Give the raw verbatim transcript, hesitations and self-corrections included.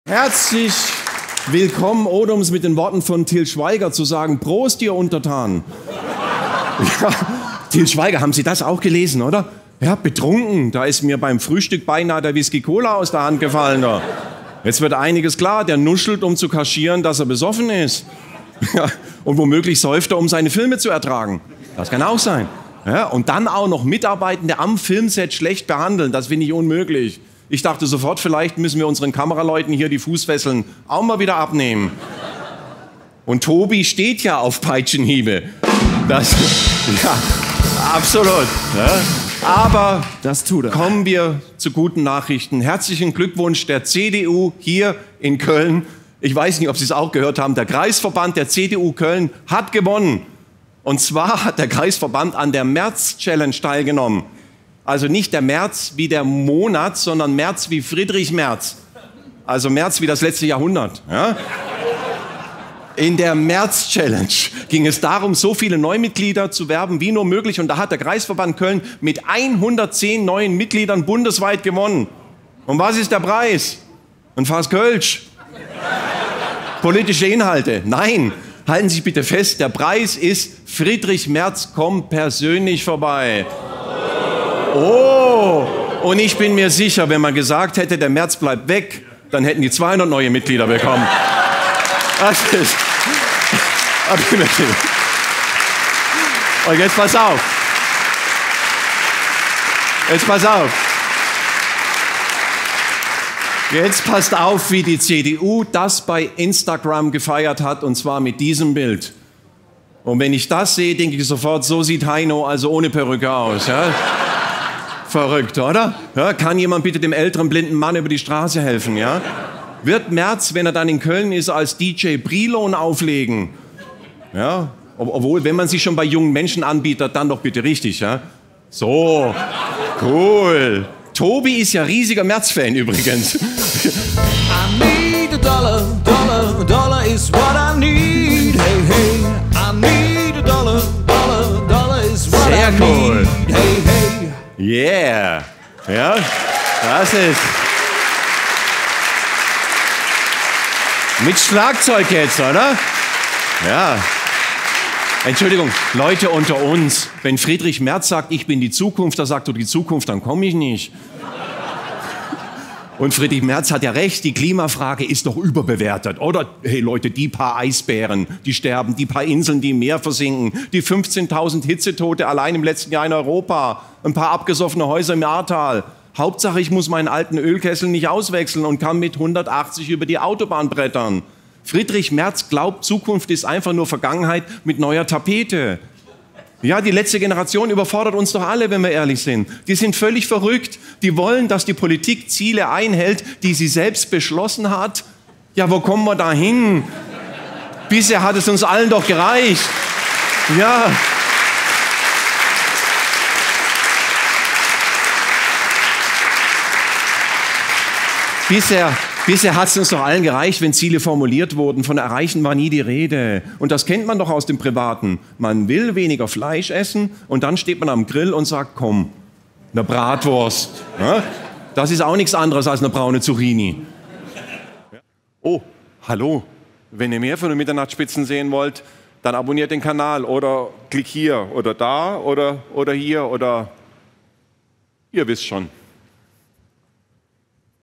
Herzlich willkommen, oder um es mit den Worten von Til Schweiger zu sagen, Prost, ihr Untertanen. Ja, Til Schweiger, haben Sie das auch gelesen, oder? Ja, betrunken, da ist mir beim Frühstück beinahe der Whisky Cola aus der Hand gefallen. Da. Jetzt wird einiges klar, der nuschelt, um zu kaschieren, dass er besoffen ist. Ja, und womöglich säuft er, um seine Filme zu ertragen. Das kann auch sein. Ja, und dann auch noch Mitarbeitende am Filmset schlecht behandeln, das finde ich unmöglich. Ich dachte sofort, vielleicht müssen wir unseren Kameraleuten hier die Fußfesseln auch mal wieder abnehmen. Und Tobi steht ja auf Peitschenhiebe. Das, ja, absolut. Ja. Aber das tut er. Kommen wir zu guten Nachrichten. Herzlichen Glückwunsch der C D U hier in Köln. Ich weiß nicht, ob Sie es auch gehört haben. Der Kreisverband der C D U Köln hat gewonnen. Und zwar hat der Kreisverband an der März-Challenge teilgenommen. Also nicht der März wie der Monat, sondern März wie Friedrich Merz. Also März wie das letzte Jahrhundert. Ja? In der März-Challenge ging es darum, so viele Neumitglieder zu werben wie nur möglich. Und da hat der Kreisverband Köln mit hundertzehn neuen Mitgliedern bundesweit gewonnen. Und was ist der Preis? Ein Fass Kölsch. Politische Inhalte? Nein. Halten Sie sich bitte fest, der Preis ist Friedrich Merz kommt persönlich vorbei. Oh, und ich bin mir sicher, wenn man gesagt hätte, der Merz bleibt weg, dann hätten die zweihundert neue Mitglieder bekommen. Das ist... Und jetzt pass auf. Jetzt pass auf. Jetzt passt auf, wie die C D U das bei Instagram gefeiert hat, und zwar mit diesem Bild. Und wenn ich das sehe, denke ich sofort, so sieht Heino also ohne Perücke aus. Ja? Verrückt, oder? Ja, kann jemand bitte dem älteren blinden Mann über die Straße helfen? Ja? Wird Merz, wenn er dann in Köln ist, als D J Brilon auflegen? Ja? Obwohl, wenn man sich schon bei jungen Menschen anbietet, dann doch bitte richtig. Ja? So, cool. Tobi ist ja riesiger Merz-Fan übrigens. I need a dollar, dollar, dollar is what I need. Hey, hey, I need a dollar, dollar, dollar is what Sehr I cool. need. Hey, hey. Yeah. Ja, das ist... Mit Schlagzeug jetzt, oder? Ja. Entschuldigung, Leute unter uns, wenn Friedrich Merz sagt, ich bin die Zukunft, da sagt du die Zukunft, dann komme ich nicht. Und Friedrich Merz hat ja recht, die Klimafrage ist doch überbewertet, oder? Hey Leute, die paar Eisbären, die sterben, die paar Inseln, die im Meer versinken, die fünfzehntausend Hitzetote allein im letzten Jahr in Europa, ein paar abgesoffene Häuser im Ahrtal. Hauptsache, ich muss meinen alten Ölkessel nicht auswechseln und kann mit hundertachtzig über die Autobahn brettern. Friedrich Merz glaubt, Zukunft ist einfach nur Vergangenheit mit neuer Tapete. Ja, die letzte Generation überfordert uns doch alle, wenn wir ehrlich sind. Die sind völlig verrückt. Die wollen, dass die Politik Ziele einhält, die sie selbst beschlossen hat. Ja, wo kommen wir da hin? Bisher hat es uns allen doch gereicht. Ja. Bisher... Bisher hat es uns doch allen gereicht, wenn Ziele formuliert wurden. Von Erreichen war nie die Rede. Und das kennt man doch aus dem Privaten. Man will weniger Fleisch essen und dann steht man am Grill und sagt, komm, eine Bratwurst. Ja? Das ist auch nichts anderes als eine braune Zucchini. Oh, hallo. Wenn ihr mehr von den Mitternachtsspitzen sehen wollt, dann abonniert den Kanal oder klick hier oder da oder, oder hier oder ihr wisst schon.